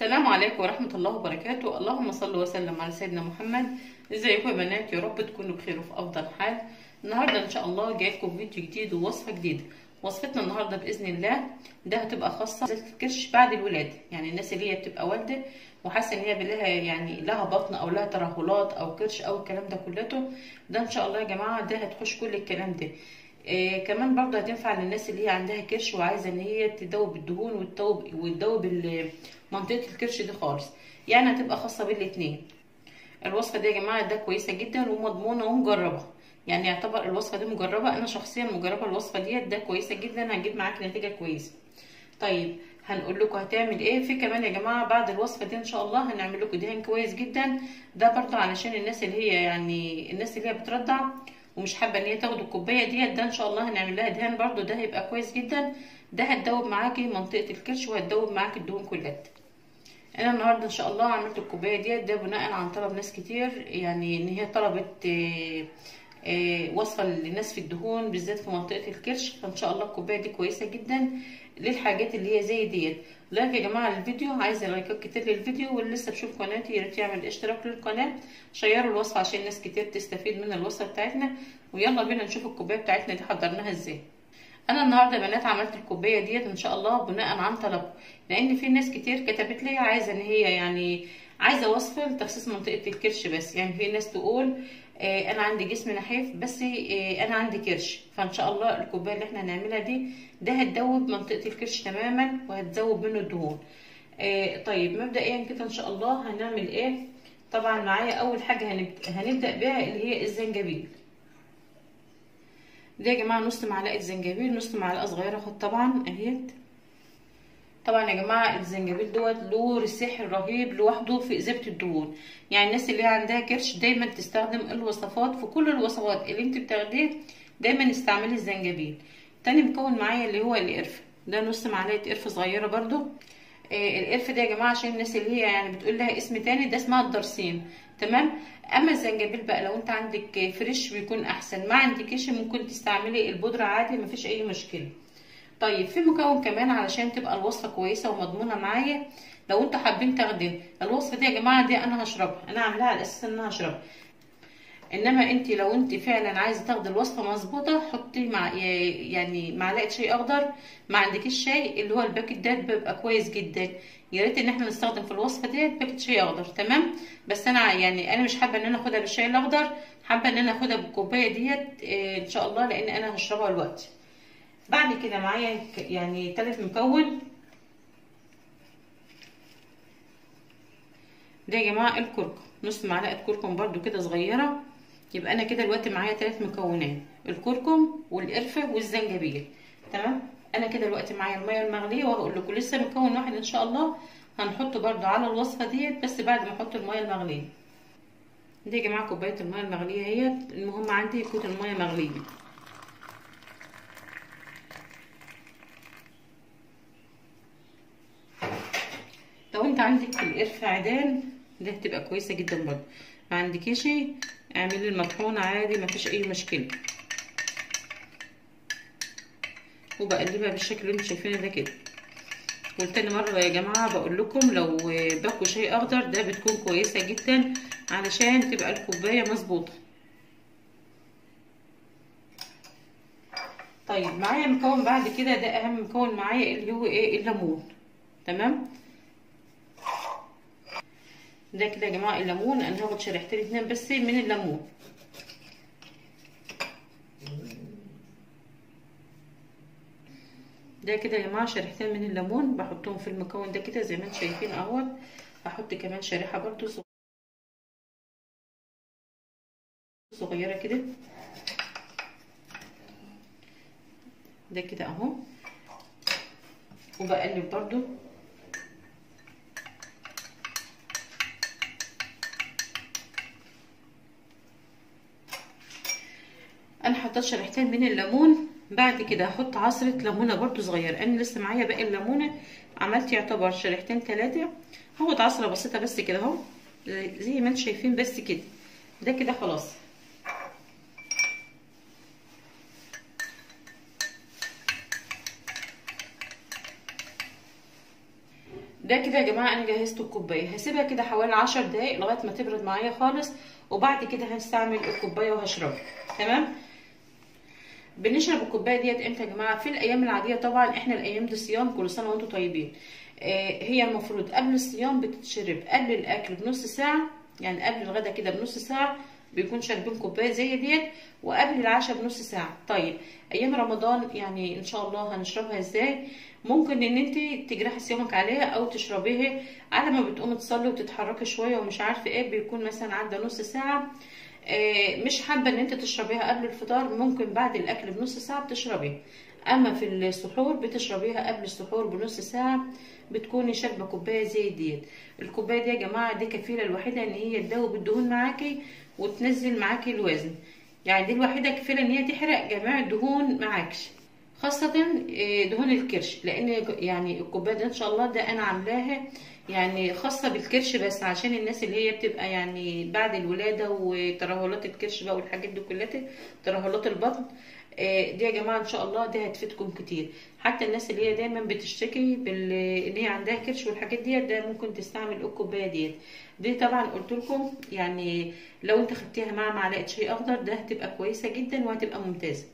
السلام عليكم ورحمة الله وبركاته. اللهم صل وسلم على سيدنا محمد. ازيكم يا بنات؟ يا رب تكونوا بخير وفي افضل حال. النهارده ان شاء الله جايلكم فيديو جديد ووصفة جديدة. وصفتنا النهارده باذن الله ده هتبقى خاصة الكرش بعد الولادة، يعني الناس اللي هي بتبقى والدة وحاسة ان هي لها يعني لها بطن او لها ترهلات او كرش او الكلام ده كلته، ده ان شاء الله يا جماعة ده هتخش كل الكلام ده. كمان برضه هتنفع للناس اللي هي عندها كرش وعايزه ان هي تدوب الدهون وتدوب منطقه الكرش دي خالص، يعني هتبقى خاصه بالاتنين. الوصفه دي يا جماعه ده كويسه جدا ومضمونه ومجربه، يعني يعتبر الوصفه دي مجربه، انا شخصيا مجربه الوصفه ديت، ده كويسه جدا هتجيب معاك نتيجه كويسه. طيب هنقول لكم هتعمل ايه في كمان يا جماعه بعد الوصفه دي. ان شاء الله هنعمل لكم دهان كويس جدا، ده برضه علشان الناس اللي هي يعني الناس اللي هي بترضع ومش حابه ان هي تاخد الكوبايه ديت، ده ان شاء الله هنعمل لها دهان برضو، ده هيبقى كويس جدا، ده هتدوب معاكي منطقه الكرش وهتدوب معاكي الدهون كلها. انا النهارده ان شاء الله عملت الكوبايه ديت ده بناء عن طلب ناس كتير، يعني ان هي طلبت وصفه للناس في الدهون بالذات في منطقه الكرش، فان شاء الله الكوبايه دي كويسه جدا للحاجات اللي هي زي ديت. لايك يا جماعه للفيديو، عايزه لايكات كتير للفيديو، واللي لسه بشوف قناتي يا ريت يعمل اشتراك للقناه، شيروا الوصفه عشان ناس كتير تستفيد من الوصفه بتاعتنا. ويلا بينا نشوف الكوبايه بتاعتنا دي حضرناها ازاي. انا النهارده يا بنات عملت الكوبايه ديت ان شاء الله بناء عن طلب، لان في ناس كتير كتبت لي عايزه ان هي يعني عايزه وصفه لتخسيس منطقه الكرش بس، يعني في ناس تقول انا عندي جسم نحيف بس انا عندي كرش، فان شاء الله الكوبايه اللي احنا هنعملها دي ده هتدوب منطقه الكرش تماما وهتذوب منه الدهون. طيب مبدئيا كده ان شاء الله هنعمل ايه. طبعا معايا اول حاجه هنبدا بيها اللي هي الزنجبيل. ده يا جماعه نص معلقه زنجبيل، نص معلقه صغيره خد طبعا اهيت. طبعا يا جماعه الزنجبيل دوت له سحر رهيب لوحده في اذابه الدهون، يعني الناس اللي عندها كرش دايما تستخدم الوصفات، في كل الوصفات اللي انت بتاخديه دايما استعملي الزنجبيل. تاني مكون معايا اللي هو القرفه، ده نص معلقه قرفه صغيره برضو. القرفه ده يا جماعه عشان الناس اللي هي يعني بتقول لها اسم تاني ده اسمها الدرسين، تمام. اما الزنجبيل بقى لو انت عندك فريش بيكون احسن، ما عندكيش ممكن تستعملي البودره عادي مفيش اي مشكله. طيب في مكون كمان علشان تبقى الوصفه كويسه ومضمونه معايا، لو انتوا حابين تاخدوا الوصفه دي يا جماعه دي انا هشربها، انا عاملاها على اساس ان انا هشربها، انما انت لو انت فعلا عايزه تاخدي الوصفه مظبوطه حطي يعني معلقه شاي اخضر، ما عندكيش شاي اللي هو الباكت ده بيبقى كويس جدا، يا ريت ان احنا نستخدم في الوصفه ديت باكت شاي اخضر، تمام. بس انا يعني انا مش حابه ان انا اخدها بالشاي الاخضر، حابه ان انا اخدها بالكوبايه ديت ان شاء الله، لان انا هشربها دلوقتي. بعد كده معايا يعني تالت مكون، ده يا جماعه الكركم، نص معلقه كركم برده كده صغيره. يبقى انا كده دلوقتي معايا 3 مكونات، الكركم والقرفه والزنجبيل، تمام. انا كده دلوقتي معايا الميه المغليه، وهقول لكم لسه مكون واحد ان شاء الله هنحطه برده على الوصفه ديت بس بعد ما احط الميه المغليه. دي يا جماعه كوبايه الميه المغليه اهي، المهم عندي يكون الميه مغليه. لو انت عندك القرفه عيدان ده هتبقى كويسه جدا برده، ما عندكيش اعملي المطحونه عادي مفيش اي مشكله، وبقلبها بالشكل اللي انتوا شايفينه ده كده. وتاني مره يا جماعه بقول لكم لو باكو شاي اخضر ده بتكون كويسه جدا علشان تبقى الكوبايه مظبوطه. طيب معايا مكون بعد كده، ده اهم مكون معايا اللي هو ايه الليمون، تمام. ده كده يا جماعه الليمون، انا هاخد شريحتين 2 بس من الليمون. ده كده يا جماعه شريحتين من الليمون بحطهم في المكون ده كده زي ما انتم شايفين اهوت. هحط كمان شريحه برده صغيره كده، ده كده اهو، وبقلب برده. انا حطيت شريحتين من الليمون، بعد كده هحط عصره ليمونه برده صغيره، انا لسه معايا باقي الليمونه، عملت يعتبر شريحتين 3، هاخد عصره بسيطه بس كده اهو زي ما انتم شايفين بس كده، ده كده خلاص. ده كده يا جماعه انا جهزت الكوبايه، هسيبها كده حوالي 10 دقايق لغايه ما تبرد معايا خالص، وبعد كده هستعمل الكوبايه وهشربها. تمام. بنشرب الكوبايه ديت امتى يا جماعه؟ في الايام العاديه طبعا، احنا الايام دي صيام، كل سنه وانتم طيبين. هي المفروض قبل الصيام بتتشرب قبل الاكل بنص ساعه، يعني قبل الغدا كده بنص ساعه بيكون شاربين كوبايه زي ديت، وقبل العشاء بنص ساعه. طيب ايام رمضان يعني ان شاء الله هنشربها ازاي؟ ممكن ان انت تجرحي صيامك عليها او تشربيها على ما بتقومي تصلي وتتحركي شويه ومش عارفه ايه، بيكون مثلا عدى نص ساعه. مش حابه ان انت تشربيها قبل الفطار، ممكن بعد الاكل بنص ساعه بتشربيها. اما في السحور بتشربيها قبل السحور بنص ساعه، بتكوني شاربه كوبايه زي ديت. الكوبايه دي يا جماعه دي كفيله الوحيده ان هي تذوب الدهون معاكي وتنزل معاكي الوزن، يعني دي الوحيده كفيله ان هي تحرق جميع الدهون معاكش، خاصه دهون الكرش. لان يعني الكوبايه دي ان شاء الله ده انا عاملاها يعني خاصه بالكرش بس، عشان الناس اللي هي بتبقى يعني بعد الولاده وترهلات الكرش بقى والحاجات دي كلها، ترهلات البطن. دي يا جماعه ان شاء الله دي هتفيدكم كتير. حتى الناس اللي هي دايما بتشتكي ان هي عندها كرش والحاجات ديت، ده ممكن تستعمل الكوبايه ديت. دي طبعا قلت لكم يعني لو انت خدتيها مع معلقه شاي اخضر ده هتبقى كويسه جدا وهتبقى ممتازه.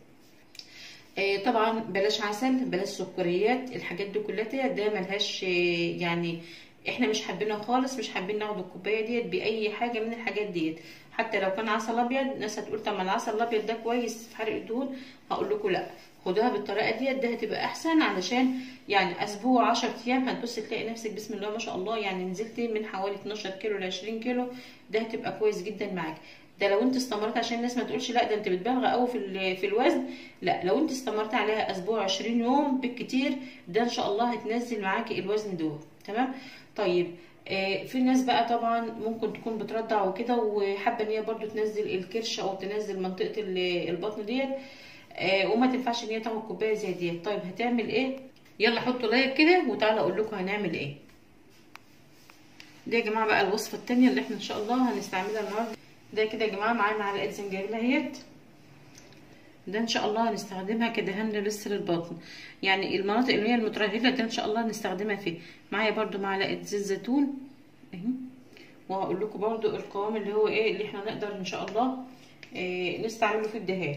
طبعا بلاش عسل، بلاش سكريات، الحاجات دي كلها ده ملهاش يعني احنا مش حابينها خالص، مش حابين ناخد الكوبايه ديت باي حاجه من الحاجات ديت. حتى لو كان عسل ابيض، ناس هتقول طب ما العسل الابيض ده كويس في حرق الدهون، هقول لكم لا، خدوها بالطريقه ديت، ده هتبقى احسن. علشان يعني اسبوع 10 ايام هتبص تلاقي نفسك بسم الله ما شاء الله يعني نزلتي من حوالي 12 كيلو ل 20 كيلو، ده هتبقى كويس جدا معاك. ده لو انت استمرت، عشان الناس ما تقولش لا ده انت بتبالغ قوي في الوزن، لا، لو انت استمرت عليها اسبوع 20 يوم بالكتير، ده ان شاء الله هتنزل معاكي الوزن ده. تمام. طيب في ناس بقى طبعا ممكن تكون بترضع وكده وحابه ان هي برده تنزل الكرش او تنزل منطقه البطن ديت، وما تنفعش ان هي تاخد كوبايه زي ديت. طيب هتعمل ايه؟ يلا حطوا لايك كده وتعالى اقول لكم هنعمل ايه. دي يا جماعه بقى الوصفه الثانيه اللي احنا ان شاء الله هنستعملها النهارده. ده كده يا جماعه معايا معلقه زنجبيل اهيت، ده ان شاء الله هنستخدمها كدهان لسر البطن، يعني المناطق اللي هي المترهله ده ان شاء الله هنستخدمها فيه. معايا برده معلقه زيت زيتون اهي، وهقول لكم برده القوام اللي هو ايه اللي احنا نقدر ان شاء الله نستعمله في الدهان.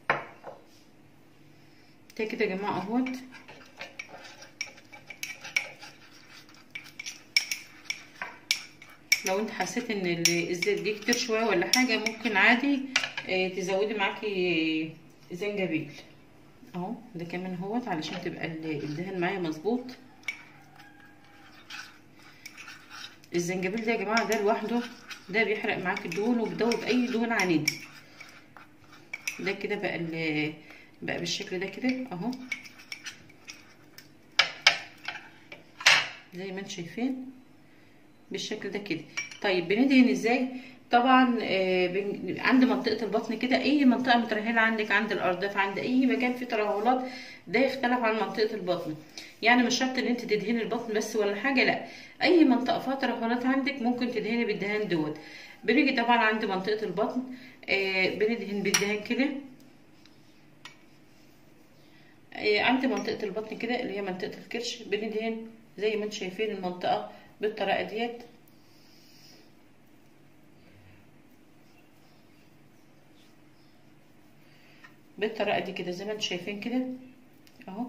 ده كده يا جماعه اهوت. لو انت حسيت ان الزيت دي كتير شويه ولا حاجه، ممكن عادي تزودي معاكي زنجبيل اهو، ده كمان اهوت علشان تبقى الدهان معايا مظبوط. الزنجبيل ده يا جماعه ده لوحده ده بيحرق معاكي الدهون وبيدوب اي دهون عنيده. ده كده بقى بالشكل ده كده اهو، زي ما انتم شايفين بالشكل ده كده. طيب بندهن ازاي؟ طبعا عند منطقه البطن كده، اي منطقه مترهله عندك، عند الارداف، عند اي مكان فيه ترهلات، ده يختلف عن منطقه البطن. يعني مش شرط ان انت تدهني البطن بس ولا حاجه، لا، اي منطقه فيها ترهلات عندك ممكن تدهني بالدهان دوت. بنيجي طبعا عند منطقه البطن بندهن بالدهان كده. عند منطقه البطن كده اللي هي منطقه الكرش بندهن زي ما انتم شايفين المنطقه بالطريقه ديت. بالطريقه دي كده زي ما انتم شايفين كده اهو.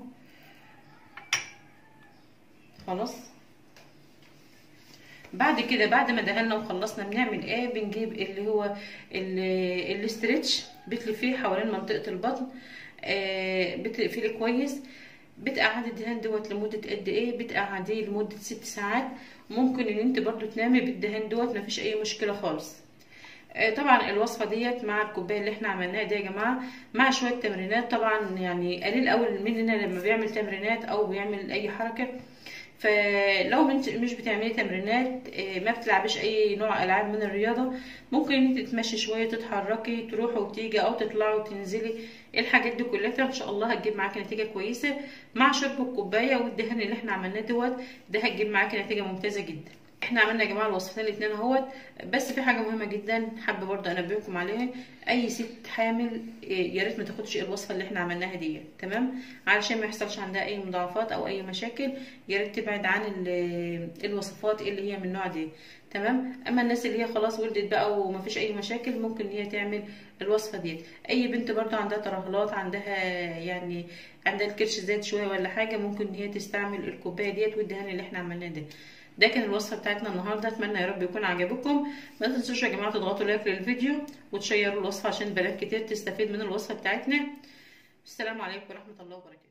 خلاص بعد كده بعد ما دهنا وخلصنا بنعمل ايه؟ بنجيب اللي هو الاسترتش، بتلفيه حوالين منطقه البطن، بتقفليه كويس، بتقعدي الدهان دوت لمده قد ايه؟ بتقعديه لمده 6 ساعات. ممكن ان انت برضو تنامي بالدهان دوت، مفيش اي مشكله خالص. طبعا الوصفه ديت مع الكوبايه اللي احنا عملناها دي يا جماعه مع شويه تمرينات، طبعا يعني قليل قوي مننا لما بيعمل تمرينات او بيعمل اي حركه. فلو مش بتعملي تمرينات، ما بتلعبيش اي نوع العاب من الرياضه، ممكن انت تتمشي شويه، تتحركي، تروحي وتيجي او تطلعي وتنزلي، الحاجات دي كلها ان شاء الله هتجيب معاكي نتيجه كويسه. مع شرب الكوبايه والدهان اللي احنا عملناه دوت، ده هتجيب معاكي نتيجه ممتازه جدا. احنا عملنا يا جماعه الوصفتين الاثنين اهوت. بس في حاجه مهمه جدا حابه برضه انبهكم عليها، اي ست حامل يا ريت ما تاخدش الوصفه اللي احنا عملناها دي، تمام؟ علشان ما يحصلش عندها اي مضاعفات او اي مشاكل. يا ريت تبعد عن الوصفات اللي هي من النوع ده، تمام؟ اما الناس اللي هي خلاص ولدت بقى وما فيش اي مشاكل ممكن ان هي تعمل الوصفه دي. اي بنت برضه عندها ترهلات، عندها يعني عندها الكرش زاد شويه ولا حاجه، ممكن ان هي تستعمل الكوبايه ديت والدهان اللي احنا عملناه ده كان الوصفه بتاعتنا النهارده. اتمنى يا رب يكون عجبكم. ما تنسوش يا جماعه تضغطوا لايك للفيديو وتشيروا الوصفه عشان بنات كتير تستفيد من الوصفه بتاعتنا. السلام عليكم ورحمه الله وبركاته.